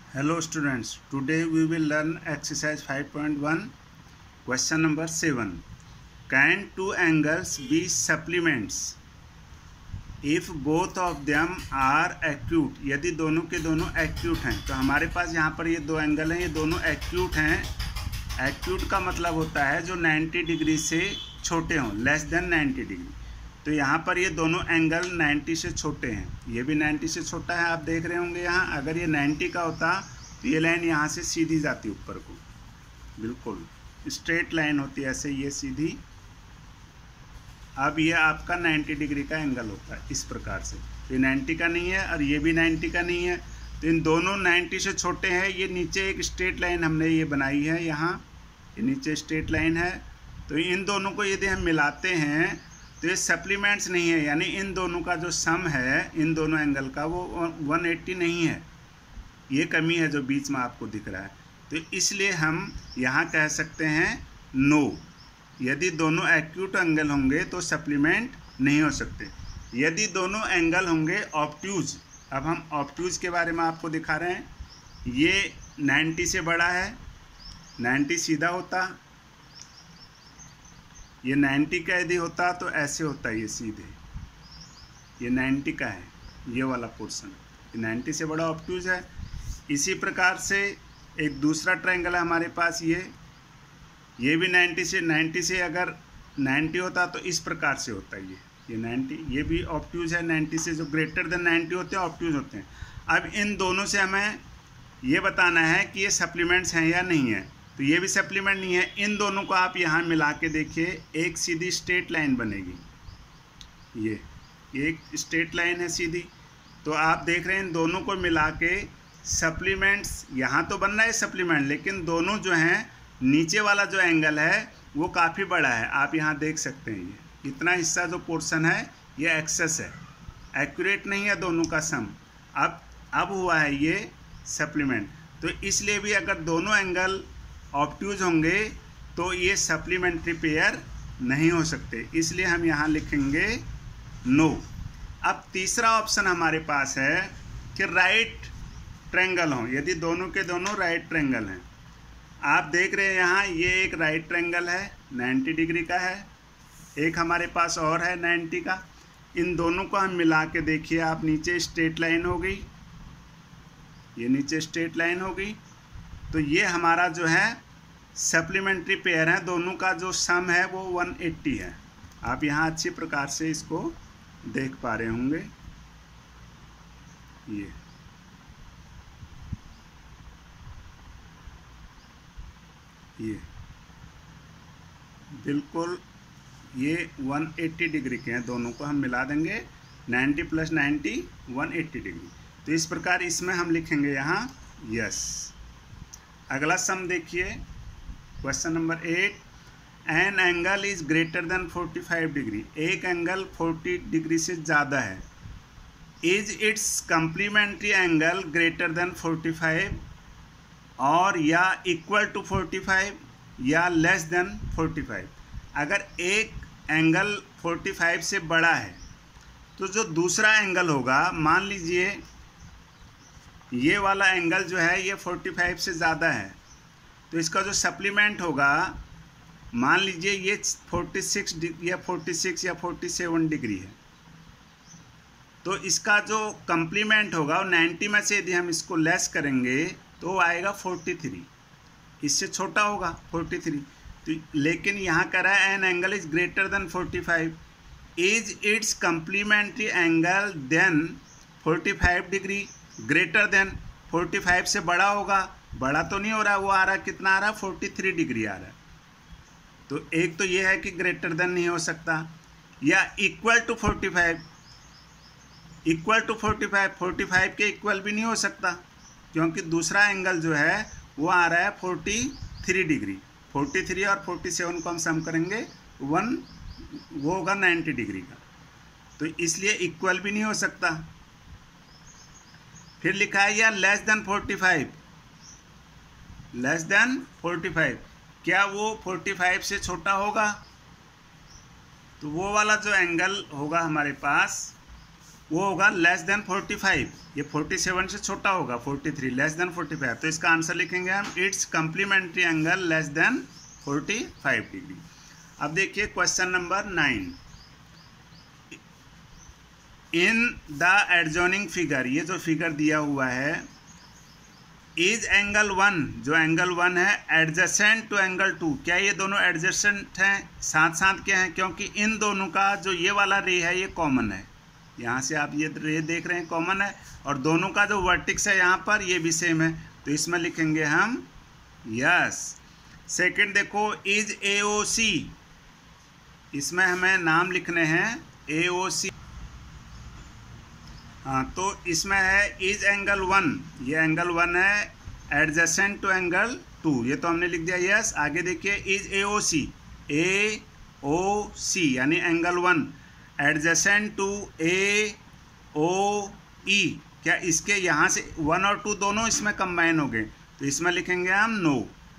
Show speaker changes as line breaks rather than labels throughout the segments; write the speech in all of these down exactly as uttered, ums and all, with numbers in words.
Hello students, today we will learn exercise five point one, question number seven. Can two angles be supplements if both of them are acute? यदि दोनों के दोनों acute हैं, तो हमारे पास यहाँ पर ये दो एंगल हैं, ये दोनों acute हैं. Acute का मतलब होता है जो नब्बे डिग्री से छोटे हों, लेस देन नब्बे डिग्री. तो यहाँ पर ये दोनों एंगल नब्बे से छोटे हैं, ये भी नब्बे से छोटा है, आप देख रहे होंगे यहाँ. अगर ये नब्बे का होता तो ये लाइन यहाँ से सीधी जाती ऊपर को, बिल्कुल स्ट्रेट लाइन होती है ऐसे, ये सीधी. अब ये आपका नब्बे डिग्री का एंगल होता है इस प्रकार से. ये नब्बे का नहीं है और ये भी नब्बे का नहीं है, तो इन दोनों नब्बे से छोटे हैं. ये नीचे एक स्ट्रेट लाइन हमने ये बनाई है, यहाँ ये नीचे स्ट्रेट लाइन है. तो इन दोनों को यदि हम मिलाते हैं तो ये सप्लीमेंट्स नहीं है, यानी इन दोनों का जो सम है इन दोनों एंगल का वो एक सौ अस्सी नहीं है. ये कमी है जो बीच में आपको दिख रहा है. तो इसलिए हम यहाँ कह सकते हैं नो. यदि दोनों एक्यूट एंगल होंगे तो सप्लीमेंट नहीं हो सकते. यदि दोनों एंगल होंगे ऑब्ट्यूज, अब हम ऑब्ट्यूज के बारे में आपको दिखा रहे हैं. ये नब्बे से बड़ा है, नब्बे सीधा होता, ये नब्बे का यदि होता तो ऐसे होता, ये सीधे, ये नब्बे का है ये वाला पोर्शन, ये नब्बे से बड़ा ऑब्ट्यूज है. इसी प्रकार से एक दूसरा ट्रायंगल है हमारे पास, ये ये भी नब्बे से नब्बे से अगर नब्बे होता तो इस प्रकार से होता है. ये ये नब्बे, ये भी ऑब्ट्यूज है. नब्बे से जो ग्रेटर देन नब्बे होते हैं ऑब्ट्यूज होते हैं. अब इन दोनों से हमें ये बताना है कि ये सप्लीमेंट्स हैं या नहीं है. तो ये भी सप्लीमेंट नहीं है. इन दोनों को आप यहाँ मिला के देखिए, एक सीधी स्ट्रेट लाइन बनेगी. ये ये एक स्ट्रेट लाइन है सीधी. तो आप देख रहे हैं इन दोनों को मिला के सप्लीमेंट्स, यहाँ तो बन रहा है सप्लीमेंट, लेकिन दोनों जो हैं नीचे वाला जो एंगल है वो काफ़ी बड़ा है. आप यहाँ देख सकते हैं ये इतना हिस्सा जो पोर्शन है ये एक्सेस है, एक्यूरेट नहीं है दोनों का सम. अब अब हुआ है ये सप्लीमेंट. तो इसलिए भी अगर दोनों एंगल ऑब्ट्यूज होंगे तो ये सप्लीमेंट्री पेयर नहीं हो सकते. इसलिए हम यहाँ लिखेंगे नो. अब तीसरा ऑप्शन हमारे पास है कि राइट ट्रायंगल हों, यदि दोनों के दोनों राइट ट्रायंगल हैं. आप देख रहे हैं यहाँ ये एक राइट ट्रायंगल है, नब्बे डिग्री का है. एक हमारे पास और है नब्बे का. इन दोनों को हम मिला के देखिए आप, नीचे स्ट्रेट लाइन हो गई, ये नीचे स्ट्रेट लाइन हो गई. तो ये हमारा जो है सप्लीमेंट्री पेयर है, दोनों का जो सम है वो एक सौ अस्सी है. आप यहाँ अच्छी प्रकार से इसको देख पा रहे होंगे. ये ये बिल्कुल ये एक सौ अस्सी डिग्री के हैं. दोनों को हम मिला देंगे, नब्बे प्लस नब्बे एक सौ अस्सी डिग्री. तो इस प्रकार इसमें हम लिखेंगे यहाँ यस. अगला सम देखिए, question number eight. An angle is greater than पैंतालीस डिग्री. एक एंगल चालीस डिग्री से ज़्यादा है. Is its complementary angle greater than पैंतालीस और या इक्वल टू पैंतालीस या लेस देन पैंतालीस. अगर एक एंगल पैंतालीस से बड़ा है तो जो दूसरा एंगल होगा, मान लीजिए ये वाला एंगल जो है ये पैंतालीस से ज़्यादा है, तो इसका जो सप्लीमेंट होगा, मान लीजिए ये छियालीस या छियालीस या सैंतालीस डिग्री है, तो इसका जो कंप्लीमेंट होगा वो नब्बे में से यदि हम इसको लेस करेंगे तो आएगा तैंतालीस. इससे छोटा होगा तैंतालीस. तो लेकिन यहाँ कह रहा है an angle is greater than पैंतालीस. Is its complementary angle than पैंतालीस डिग्री ग्रेटर देन पैंतालीस से बड़ा होगा. बड़ा तो नहीं हो रहा, वो आ रहा कितना आ रहा, तैंतालीस डिग्री आ रहा है. तो एक तो ये है कि ग्रेटर देन नहीं हो सकता, या इक्वल टू पैंतालीस. इक्वल टू पैंतालीस, पैंतालीस के इक्वल भी नहीं हो सकता, क्योंकि दूसरा एंगल जो है वो आ रहा है तैंतालीस डिग्री. तैंतालीस और सैंतालीस को हम सम करेंगे, वन वो होगा नब्बे डिग्री का. तो इसलिए इक्वल भी नहीं हो सकता. फिर लिखा है या लेस देन पैंतालीस, लेस देन पैंतालीस. क्या वो पैंतालीस से छोटा होगा? तो वो वाला जो एंगल होगा हमारे पास वो होगा लेस देन फोर्टी फाइव, ये फोर्टी सेवन से छोटा होगा, forty three less than forty five, तो इसका आंसर लिखेंगे हम its complementary angle less than forty five degree. अब देखिए question number nine, in the adjoining figure, ये जो फिगर दिया हुआ है, इज एंगल वन, जो एंगल वन है एडजेसेंट टू एंगल टू, क्या ये दोनों एडजेसेंट हैं, साथ साथ क्या हैं, क्योंकि इन दोनों का जो ये वाला रे है ये कॉमन है, यहाँ से आप ये रे देख रहे हैं कॉमन है, और दोनों का जो वर्टिक्स है यहाँ पर ये भी सेम है, तो इसमें लिखेंगे हम यस। सेकंड देखो, इज ए ओ सी, इसमें हमें नाम लिखने हैं ए ओ सी, हाँ तो इसमें है इज एंगल वन, ये एंगल वन है एडजेसेंट टू एंगल टू, ये तो हमने लिख दिया यस। आगे देखिए is A O C, A O C यानी angle one adjacent to A O E, क्या इसके यहाँ से वन और टू दोनों इसमें कंबाइन हो गए, तो इसमें लिखेंगे हम नो।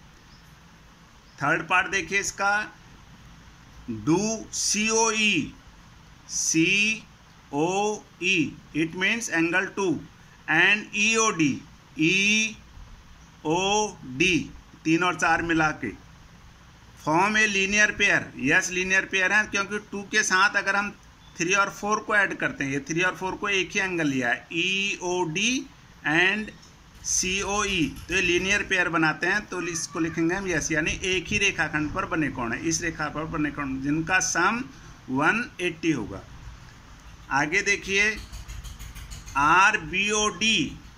थर्ड पार्ट देखिए इसका, do C O E, C O E it means angle two, and E O D, E O D तीन और चार मिला के form a linear pair, yes linear pair है, क्योंकि टू के साथ अगर हम थ्री और फोर को ऐड करते हैं, ये थ्री और फोर को एक ही एंगल लिया है, ई O D and C O ई, तो ये लीनियर पेयर बनाते हैं, तो इसको लिखेंगे हम यस, यानी एक ही रेखाखंड पर बने कोण है, इस रेखा पर बने कोण जिनका सम वन एट्टी होगा। आगे देखिए are B O D,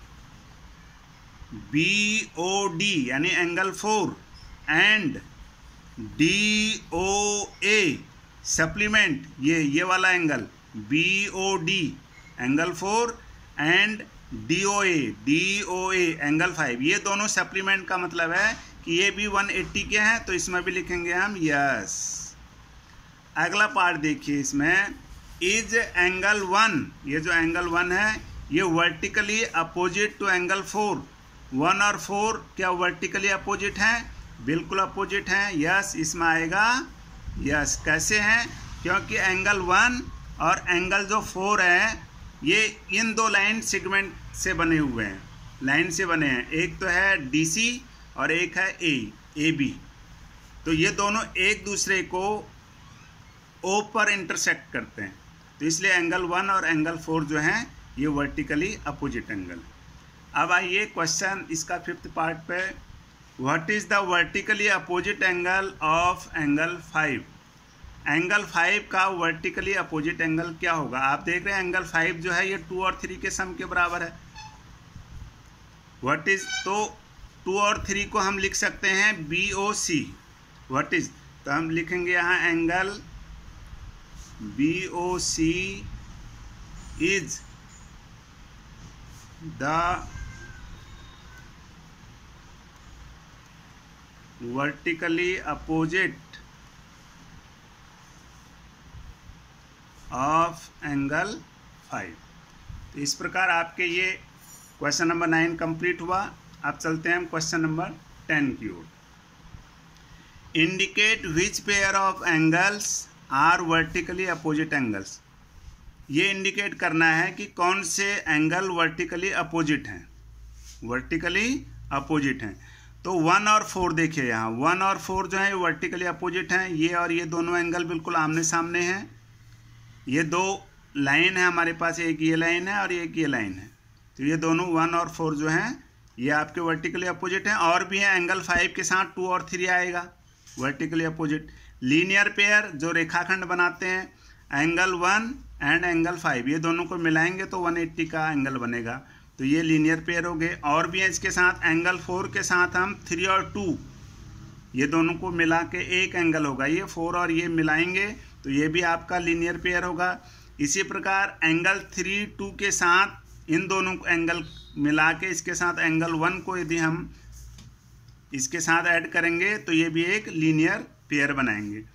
B O D यानी angle four, and D O A supplement, ये ये वाला angle B O D angle four, and D O A, D O A angle five, ये दोनों supplement का मतलब है कि ये भी वन एट्टी के हैं, तो इसमें भी लिखेंगे हम यस। अगला पार्ट देखिए, इसमें इज एंगल वन, ये जो एंगल वन है ये vertically opposite to angle four, one और फोर क्या वर्टिकली अपोजिट हैं, बिल्कुल अपोजिट हैं, यस इसमें आएगा यस। कैसे हैं, क्योंकि एंगल वन और एंगल जो फोर है ये इन दो लाइन सेगमेंट से बने हुए हैं, लाइन से बने हैं, एक तो है डी सी और एक है ए ए बी, तो ये दोनों एक दूसरे को ओ पर इंटरसेक्ट करते हैं, तो इसलिए एंगल वन और एंगल फोर जो हैं ये वर्टिकली अपोजिट एंगल। अब आइए क्वेश्चन इसका फिफ्थ पार्ट पे, what is the vertically opposite angle of angle five, angle five का वर्टिकली अपोजिट एंगल क्या होगा। आप देख रहे हैं एंगल फाइव जो है ये टू और थ्री के सम के बराबर है, व्हाट इज़, तो टू और थ्री को हम लिख सकते हैं B O C, what is, तो हम लिखेंगे यहाँ angle B O C is the vertically opposite of angle five. तो इस प्रकार आपके ये क्वेश्चन नंबर नाइन कंप्लीट हुआ। अब चलते हैं हम क्वेश्चन नंबर टेन की ओर। Indicate which pair of angles are vertically opposite angles, ये इंडिकेट करना है कि कौन से एंगल वर्टिकली अपोजिट हैं, वर्टिकली अपोजिट हैं। तो वन और फोर देखिए, यहाँ वन और फोर जो है वर्टिकली अपोजिट हैं, ये और ये दोनों एंगल बिल्कुल आमने सामने हैं, ये दो लाइन है हमारे पास, एक ये लाइन है और एक ये लाइन है, तो ये दोनों वन और फोर जो हैं ये आपके वर्टिकली अपोजिट हैं। और भी हैं एंगल फाइव के साथ टू और थ्री आएगा वर्टिकली अपोजिट। लीनियर पेयर जो रेखाखंड बनाते हैं angle one and angle five, ये दोनों को मिलाएंगे तो वन एट्टी का एंगल बनेगा, तो ये लीनियर पेयर हो गए। और भी हैं इसके साथ एंगल फोर के साथ हम थ्री और टू, ये दोनों को मिला के एक एंगल होगा, ये फोर और ये मिलाएंगे तो ये भी आपका लीनियर पेयर होगा। इसी प्रकार एंगल थ्री टू के साथ इन दोनों को एंगल मिला के इसके साथ एंगल वन को यदि हम इसके साथ ऐड करेंगे तो ये भी एक लीनियर पेयर बनाएंगे।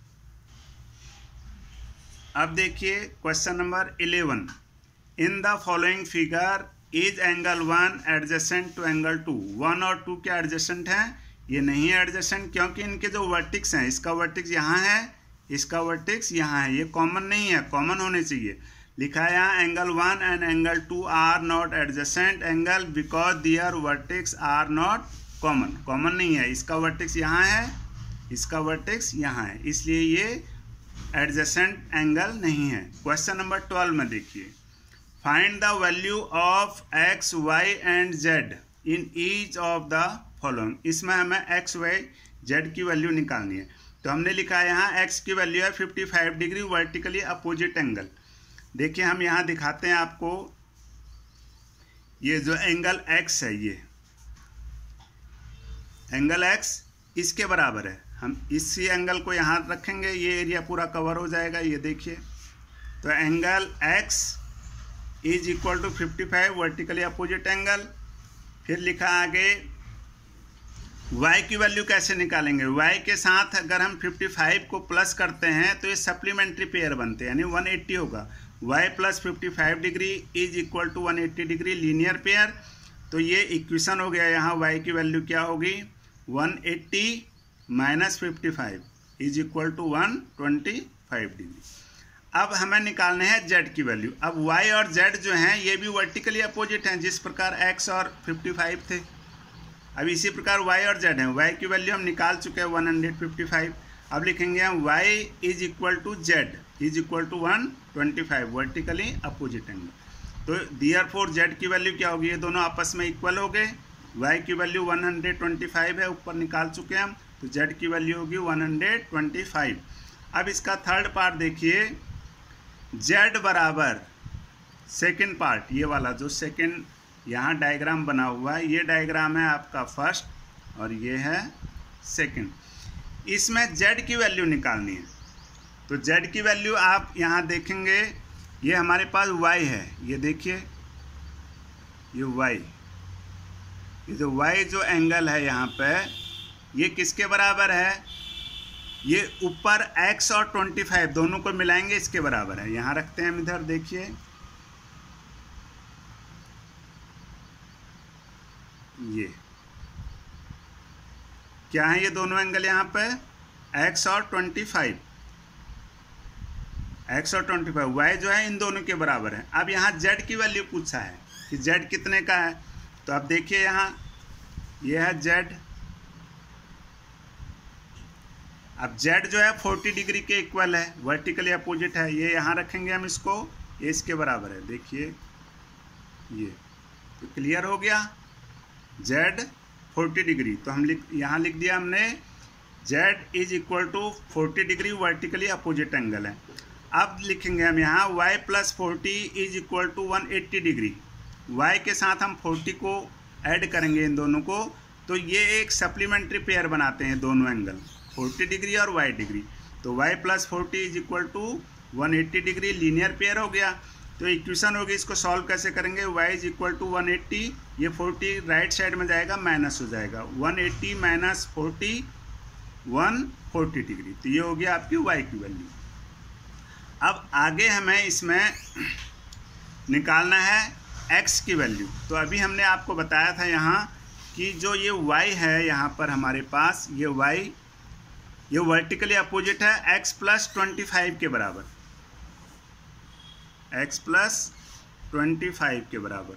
अब देखिए question number eleven, in the following figure is angle one adjacent to angle two, one और टू के एडजेसेंट हैं, ये नहीं है एडजेसेंट क्योंकि इनके जो वर्टिक्स हैं, इसका वर्टिक्स यहाँ है, इसका वर्टिक्स यहाँ है, ये कॉमन नहीं है, कॉमन होने चाहिए, लिखा है यहाँ angle one and angle two are not adjacent angle because their vertex are not common. Common नहीं है, इसका वर्टेक्स यहाँ है, इसका वर्टेक्स यहाँ है, इसलिए ये एडजेसेंट एंगल नहीं है। क्वेश्चन नंबर ट्वेल्व में देखिए, find the value of x y and z in each of the following. इसमें हमें एक्स वाई जेड की वैल्यू निकालनी है। तो हमने लिखा है यहाँ एक्स की वैल्यू है fifty five degree vertically opposite angle. देखिए हम यहाँ दिखाते हैं आपको, ये जो एंगल एक्स है, ये एंगल एक्स इसके बराबर है। हम इसी एंगल को यहाँ रखेंगे, ये एरिया पूरा कवर हो जाएगा। ये देखिए, तो angle x is equal to fifty five vertically opposite angle. फिर लिखा आगे y की वैल्यू कैसे निकालेंगे। y के साथ अगर हम फिफ्टी फाइव को प्लस करते हैं तो ये सप्लीमेंट्री पेयर बनते हैं, यानी वन एट्टी होगा। y plus fifty five degree is equal to one eighty degree linear pair. तो ये इक्वेशन हो गया। यहाँ y की वैल्यू क्या होगी, one eighty minus fifty five is equal to one twenty five degree. अब हमें निकालने हैं z की वैल्यू। अब y और z जो हैं ये भी वर्टिकली अपोजिट हैं, जिस प्रकार x और फिफ्टी फाइव थे। अब इसी प्रकार y और z हैं। y की वैल्यू हम निकाल चुके हैं वन हंड्रेड फिफ्टी फाइव। अब लिखेंगे हम y is equal to z is equal to one twenty five vertically opposite angle. तो दियर फोर z की वैल्यू क्या होगी, ये दोनों आपस में इक्वल हो गए। y की value one hundred twenty five है, ऊपर निकाल चुके हैं हम, तो z की वैल्यू होगी वन हंड्रेड ट्वेंटी फाइव। अब इसका थर्ड पार्ट देखिए, z बराबर सेकेंड पार्ट, ये वाला जो सेकेंड यहाँ डायग्राम बना हुआ है, ये डायग्राम है आपका फर्स्ट और ये है सेकंड। इसमें z की वैल्यू निकालनी है। तो z की वैल्यू आप यहाँ देखेंगे, ये हमारे पास y है, ये देखिए ये y, ये जो y जो एंगल है यहाँ पे, ये किसके बराबर है, ये ऊपर x और ट्वेंटी फाइव दोनों को मिलाएंगे इसके बराबर है। यहाँ रखते हैं हम इधर, देखिए ये क्या है, ये दोनों एंगल यहाँ पे x और ट्वेंटी फाइव, x और ट्वेंटी फाइव, y जो है इन दोनों के बराबर है। अब यहाँ z की वैल्यू पूछा है कि z कितने का है। तो अब देखिए यहाँ ये है z। अब z जो है फोर्टी डिग्री के इक्वल है, वर्टिकली अपोजिट है। ये यहाँ रखेंगे हम इसको, ये इसके बराबर है। देखिए ये तो क्लियर हो गया, z फोर्टी डिग्री। तो हम लिख यहाँ लिख दिया हमने z is equal to forty degree vertically opposite angle है। अब लिखेंगे हम यहाँ y plus forty is equal to one eighty degree. y के साथ हम फोर्टी को ऐड करेंगे इन दोनों को, तो ये एक सप्लीमेंट्री पेयर बनाते हैं दोनों एंगल, फोर्टी डिग्री और y डिग्री। तो y plus forty is equal to one eighty degree linear pair हो गया। तो इक्वेशन होगी, इसको सॉल्व कैसे करेंगे, y is equal to one eighty, ये फोर्टी राइट साइड में जाएगा, माइनस हो जाएगा, one eighty minus forty one forty degree. तो ये हो गया आपकी y की वैल्यू। अब आगे हमें इसमें निकालना है x की वैल्यू। तो अभी हमने आपको बताया था यहाँ कि जो ये y है यहाँ पर हमारे पास, ये y ये वर्टिकली अपोजिट है x प्लस ट्वेंटी फाइव के बराबर, x प्लस ट्वेंटी फाइव के बराबर।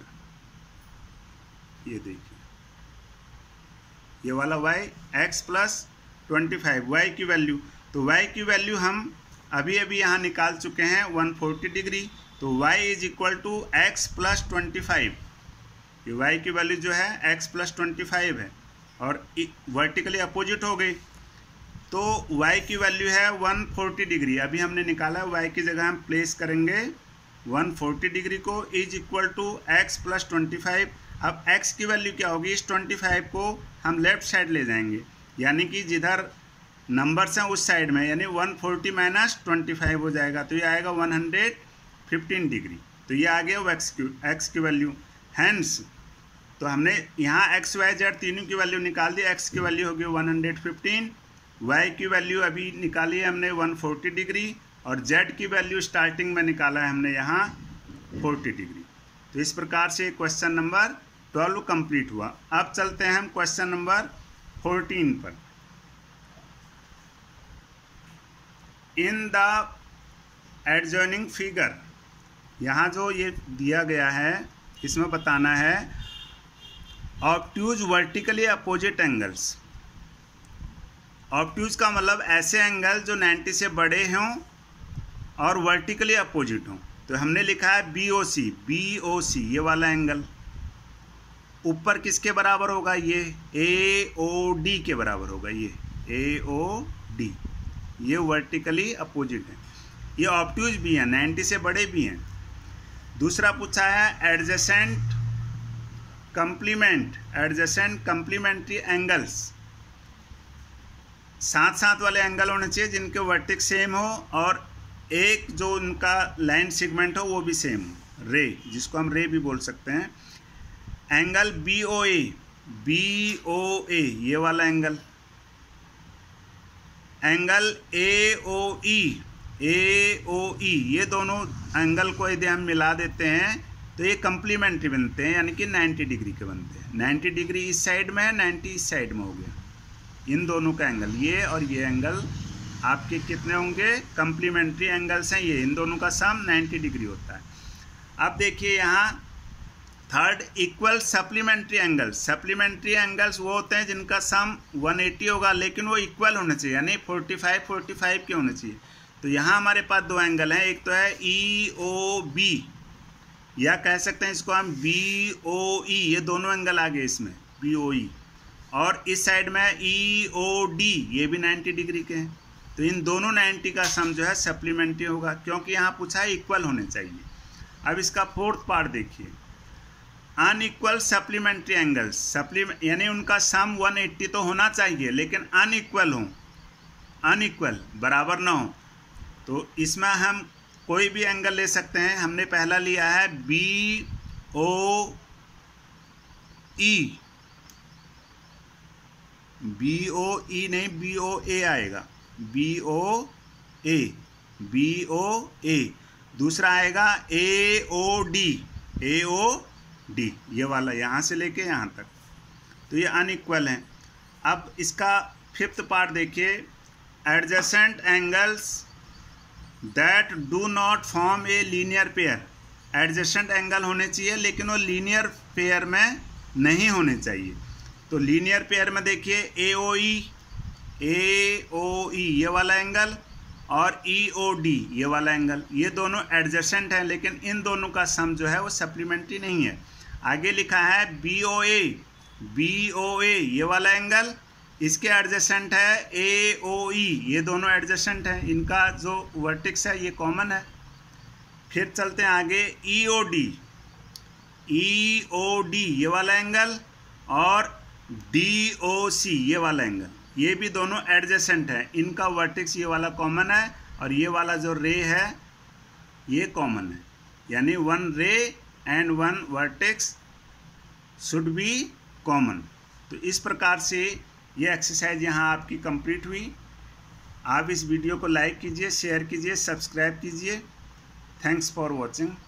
ये देखिए ये वाला y x plus twenty five, y की वैल्यू। तो y की वैल्यू हम अभी अभी यहाँ निकाल चुके हैं वन फोर्टी डिग्री। तो y is equal to x plus twenty five, ये y की वैल्यू जो है x प्लस ट्वेंटी फाइव है और वर्टिकली अपोजिट हो गई। तो y की वैल्यू है वन फोर्टी डिग्री, अभी हमने निकाला, y की जगह हम प्लेस करेंगे वन फोर्टी डिग्री को, is equal to x plus twenty five. अब x की वैल्यू क्या होगी, इस ट्वेंटी फाइव को हम लेफ्ट साइड ले जाएंगे, यानी कि जिधर नंबर्स हैं उस साइड में, यानी one forty minus twenty five हो जाएगा। तो ये आएगा वन हंड्रेड फिफ्टीन डिग्री। तो ये आ गया x की x की वैल्यू। हैंस तो हमने यहाँ एक्स वाई जेड तीनों की वैल्यू निकाल दी। x की वैल्यू होगी वन हंड्रेड फिफ्टीन, y की वैल्यू अभी निकाली है हमने वन फोर्टी डिग्री, और z की वैल्यू स्टार्टिंग में निकाला है हमने यहाँ फोर्टी डिग्री। तो इस प्रकार से क्वेश्चन नंबर ट्वेल्व कंप्लीट हुआ। अब चलते हैं हम क्वेश्चन नंबर फोर्टीन पर। इन द एडजॉइनिंग फिगर यहाँ जो ये दिया गया है इसमें बताना है obtuse vertically opposite angles. Obtuse का मतलब ऐसे एंगल जो नाइन्टी से बड़े हों और वर्टिकली अपोजिट हों। तो हमने लिखा है बी ओ सी, बी ओ सी ये वाला एंगल ऊपर किसके बराबर होगा, ये ए ओ डी के बराबर होगा, ये ए ओ डी, ये वर्टिकली अपोजिट है। ये ऑब्ट्यूज भी हैं, नाइन्टी से बड़े भी हैं। दूसरा पूछा है adjacent complement, adjacent complementary angles, साथ साथ वाले एंगल होने चाहिए जिनके वर्टेक्स सेम हो और एक जो उनका लाइन सेगमेंट हो वो भी सेम हो, रे, जिसको हम रे भी बोल सकते हैं। Angle B O A, B O A ये वाला angle, angle A O E, A O ई ये दोनों एंगल को यदि हम मिला देते हैं तो ये कंप्लीमेंट्री बनते हैं, यानी कि नाइन्टी डिग्री के बनते हैं। नाइन्टी डिग्री इस साइड में है, नाइन्टी इस साइड में हो गया। इन दोनों का एंगल, ये और ये एंगल आपके कितने होंगे, कंप्लीमेंट्री एंगल्स हैं ये, इन दोनों का सम नाइन्टी डिग्री होता है। अब देखिए यहाँ third equal supplementary angles. Supplementary angles वो होते हैं जिनका सम वन एटी होगा लेकिन वो इक्वल होने चाहिए, यानी फोर्टी फाइव फोर्टी फाइव के होने चाहिए। तो यहाँ हमारे पास दो एंगल हैं, एक तो है ई ओ बी या कह सकते हैं इसको हम बी ओ ई, ये दोनों एंगल आ गए इसमें बी ओ ई, और इस साइड में ई ओ डी ये भी नाइन्टी डिग्री के हैं। तो इन दोनों नाइन्टी का सम जो है सप्लीमेंट्री होगा क्योंकि यहाँ पूछा है इक्वल होने चाहिए। अब इसका फोर्थ पार्ट देखिए, अनइक्वल सप्लीमेंट्री एंगल्स, सप्लीमेंट यानी उनका सम वन एटी तो होना चाहिए लेकिन अनइक्वल हो, अनइक्वल बराबर ना हो। तो इसमें हम कोई भी एंगल ले सकते हैं। हमने पहला लिया है बी ओ ई, बी ओ ई नहीं बी ओ ए आएगा, B O A, B O ए। दूसरा आएगा ए ओ डी, ए ओ डी ये वाला यहाँ से लेके यहाँ तक, तो ये अनइक्वल है। अब इसका फिफ्थ पार्ट देखिए, adjacent angles that do not form a linear pair. Adjacent angle होने चाहिए लेकिन वो लीनियर पेयर में नहीं होने चाहिए। तो लीनियर पेयर में देखिए ए ओ ई, ए ओ ई ये वाला एंगल और ई ओ डी ये वाला एंगल, ये दोनों एडजेसेंट हैं लेकिन इन दोनों का सम जो है वो सप्लीमेंट्री नहीं है। आगे लिखा है B O A, B O A ये वाला एंगल, इसके एडजेसेंट है ए ओ ई, ये दोनों एडजेसेंट हैं, इनका जो वर्टेक्स है ये कॉमन है। फिर चलते हैं आगे, ई O D, E O D ये वाला एंगल और डी ओ सी ये वाला एंगल, ये भी दोनों एडजेसेंट है, इनका वर्टेक्स ये वाला कॉमन है और ये वाला जो रे है ये कॉमन है, यानी one ray and one vertex should be common. तो इस प्रकार से ये एक्सरसाइज यहाँ आपकी कंप्लीट हुई। आप इस वीडियो को लाइक कीजिए, शेयर कीजिए, सब्सक्राइब कीजिए। Thanks for watching.